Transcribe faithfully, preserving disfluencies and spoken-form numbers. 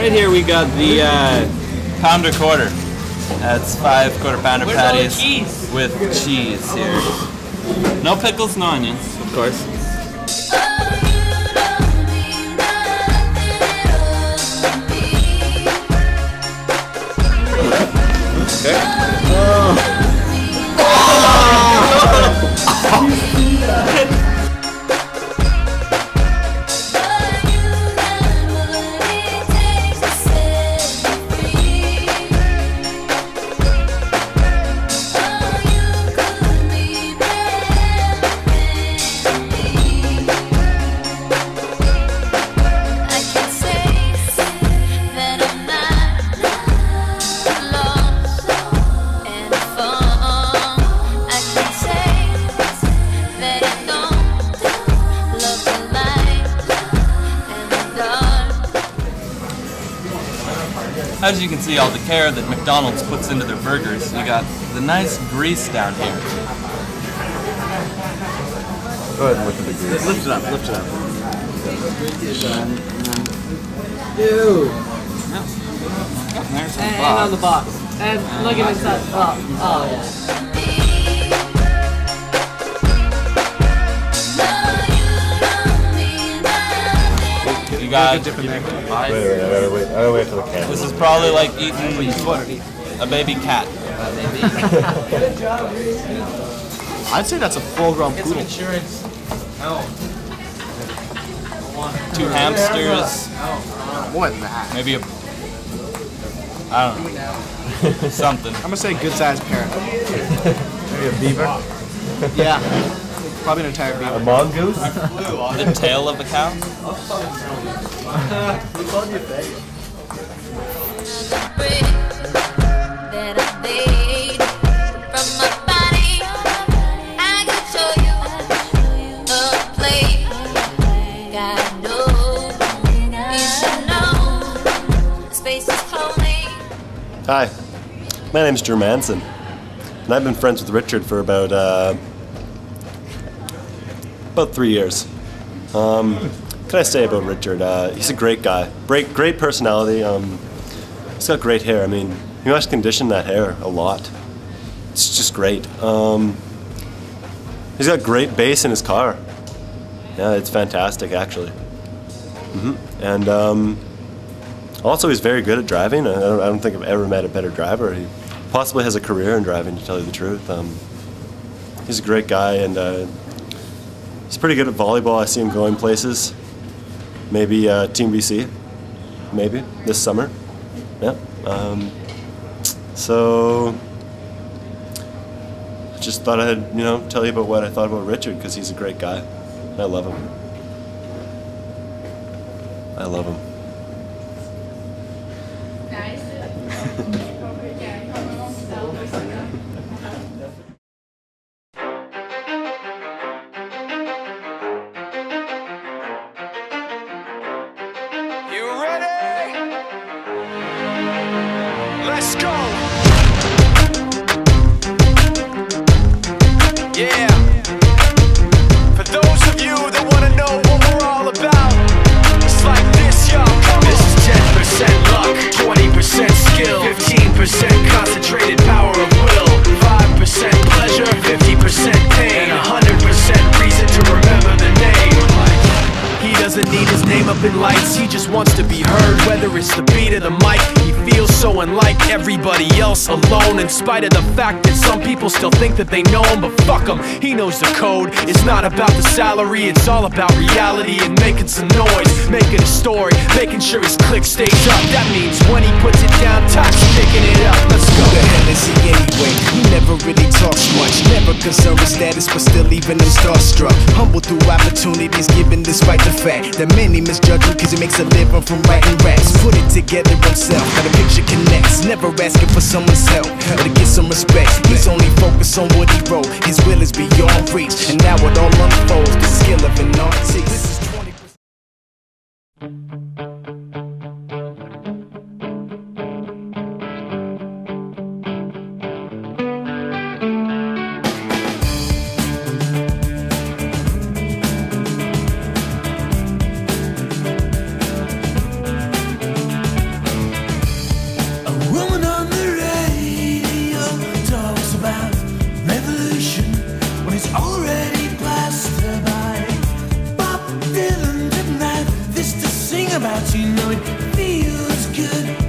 right here we got the uh, pounder quarter. That's five quarter pounder Where's patties all the cheese? with cheese here. No pickles, no onions, of course. Okay. Oh. As you can see, all the care that McDonald's puts into their burgers. You got the nice grease down here. Go ahead and look at the grease. Lift it up, lift it up. Ew. Yeah. Oh, there's some And, box. and on the box. And look at inside. Oh, oh yeah. You got Wait, wait, I gotta wait. I gotta wait for the camera. This is probably like eating a baby cat. I'd say that's a full-grown poodle. Two hamsters. More than that. Maybe a... I don't know. Something. I'm gonna say good-sized parrot. Maybe a beaver? Yeah. Probably an entire beaver. A mongoose? The tail of a cow? Hi, my name's Drew Manson, and I've been friends with Richard for about uh, about three years. Um, what can I say about Richard? Uh, he's a great guy, great, great personality. Um, he's got great hair. I mean, you must condition that hair a lot. It's just great. Um, he's got great bass in his car. Yeah, it's fantastic, actually. Mm-hmm. And um, also, he's very good at driving. I don't, I don't think I've ever met a better driver. He possibly has a career in driving, to tell you the truth. Um, he's a great guy, and uh, he's pretty good at volleyball. I see him going places. Maybe uh, Team B C, maybe, this summer. Yeah. Um, so, just thought I'd, you know, tell you about what I thought about Richard, because he's a great guy. I love him. I love him. Let's go. Yeah. For those of you that want to know what we're all about, it's like this, y'all. This is ten percent luck, twenty percent skill, fifteen percent concentrated power of will, five percent pleasure, fifty percent pain, and one hundred percent reason to remember the name. He doesn't need his name up in lights, he just wants to be heard, whether it's the beat or the mic. He feels so unlike everybody else, alone, in spite of the fact that some people still think that they know him. But fuck him, he knows the code. It's not about the salary, it's all about reality and making some noise, making a story, making sure his click stays up. That means when he puts it down, Tox picking it up. Let's go. Who the hell is he anyway? He never really talks much, never concerned with status, but still leaving him starstruck. Humble through opportunities given despite the fact that many misjudge him cause he makes a living from writing raps. Put it together himself, how the picture connects, never asking for someone's help or to get some respect. He's only focused on what he wrote, his will is beyond reach, and now it all unfolds, the skill of an artist. This is twenty percent. about you, know it feels good.